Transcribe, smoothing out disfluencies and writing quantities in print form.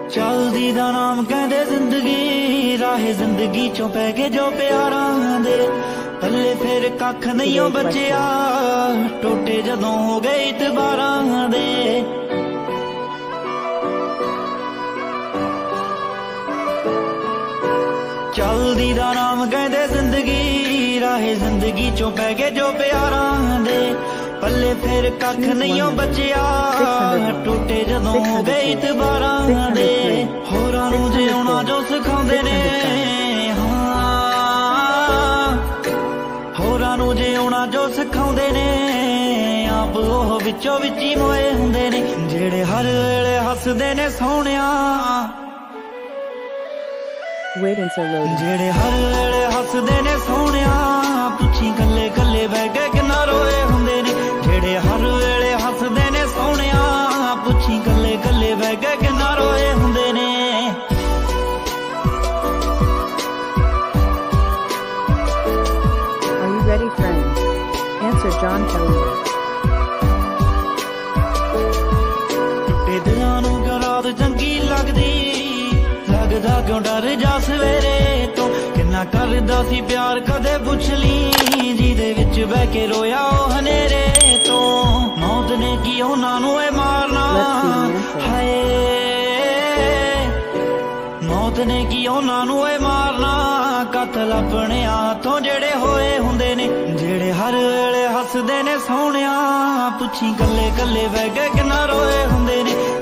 चलदी दा नाम कहंदे जिंदगी, राहे जिंदगी चों पै गए जो प्यारां दे, पल्ले फिर कख नहीं ओ बचिया, टोटे जदों हो गए इतबारां दे। चलदी दा नाम कहंदे जिंदगी, राहे जिंदगी चों पै गए जो प्यारां दे, पल्ले फिर कख नहीं ओ बचिया, टूटे जदों हो गए इतबारां दे। होरां नूं जिउणा जो सिखाउंदे ने, होरां नूं जिउणा जो सिखाउंदे ने, आप ओह विचों विच ही मोए हुंदे ने, जेड़े हर वेले हसदे ने सोहणिया, जेड़े हर वेले हसदे ने सोहणिया, पुछी कल्ले कल्ले बह के किन्ना रोए हुंदे ने, जेड़े हर वेले हसदे ने सोहणिया, पुछी कल्ले कल्ले बह के किन्ना रोए हुंदे ने। Are you ready, friends? Answer John Kelly. टुटे दिलां नूं क्यों रात चंगी लगदी, लगदा क्यों डर जा सवेरे तो, किन्ना करदा सी प्यार कदे पुछ ली, जिहदे विच बह के रोया ओ हनेरे तो, मौत ने की उन्हां नूं ए मारना, हाय मौत ने की उन्हां नूं ए मारना, कतल अपने हाथों जेड़े होए हुंदे ने, जेड़े हर वेले हसदे ने सोहणिया, पुछी कल्ले कल्ले बह के किन्ना रोए हुंदे ने,